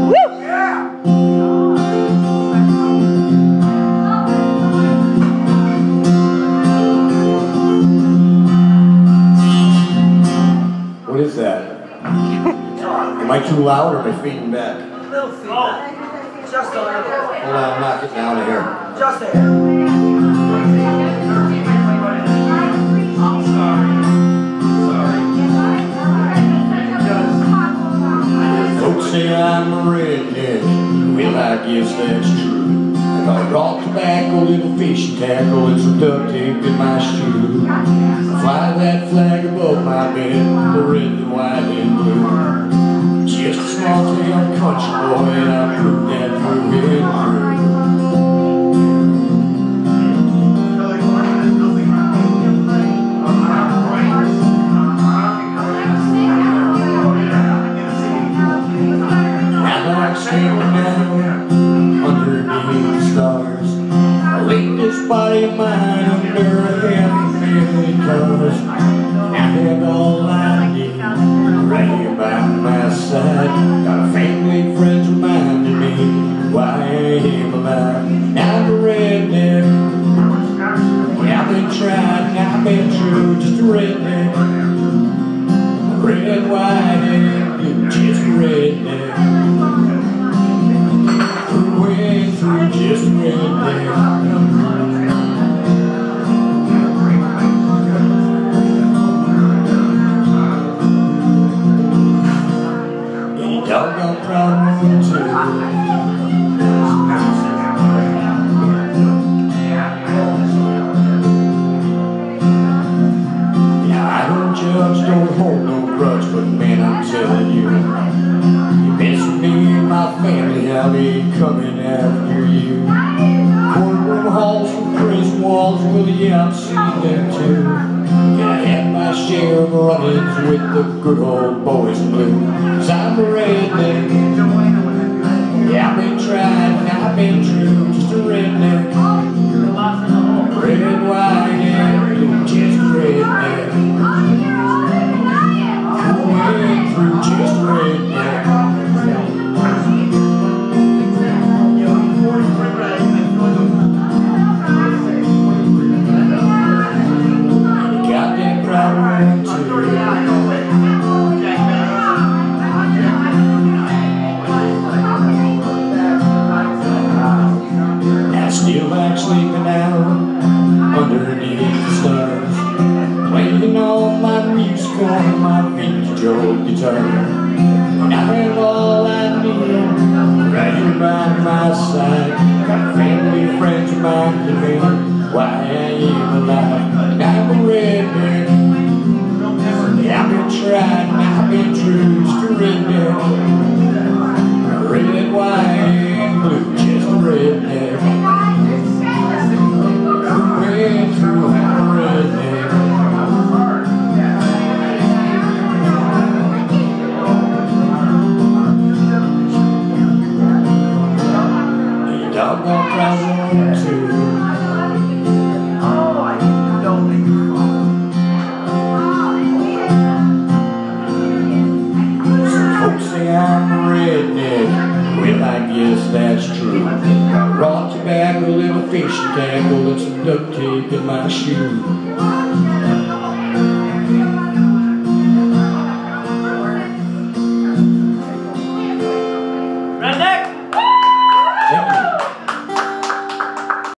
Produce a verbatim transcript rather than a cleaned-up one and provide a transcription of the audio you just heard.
What is that? Am I too loud or am I feeding back? A little feedback. Just a little. Hold on, I'm not getting out of here. Just a hair. I'm sorry. Sorry. Folks say I'm a redneck. Well, I guess that's true. I got raw tobacco, little fishing tackle, and some duct tape in my shoe. Fly that flag above my bed, the red and white and blue. Just a small town country boy, and I proved that through and through. Now I'm standing down underneath the stars. I laid this body of mine under a half family cars. I have all I need right here by my side. Got a family, friends reminding me why I am alive. I'm a redneck. Yeah, I've been trying, I've been true, just a redneck. Red, white, and blue, just a redneck. Through and through, just a redneck. Doggone proud of you too. Yeah, I don't judge, don't hold no grudge, but man, I'm telling you, you mess with me and my family, I'll be coming after you. Courtroom halls and prison walls, well, yeah, I've seen them too. Yeah, I had my share of run-ins with the good old boys in blue. Cause I'm a redneck. Yeah, I've been trying, I've been true, just a redneck. Red, white, and blue, just a redneck. Going through, just a redneck. Sleeping out underneath the stars, playing all my music on my vintage old guitar. And I have all I need right here by my side. Got family, friends reminding me why I am alive. And I'm a redneck. Yeah, I've been trying, I've been true, just a redneck. Red, white, and blue, just a redneck. Through our redneck. You doggone proud too. Oh, I don't think you're fun. Some folks say I'm a redneck. Well, I guess that's true. Got raw tobacco, little fishing tackle, and some duct tape in my shoe.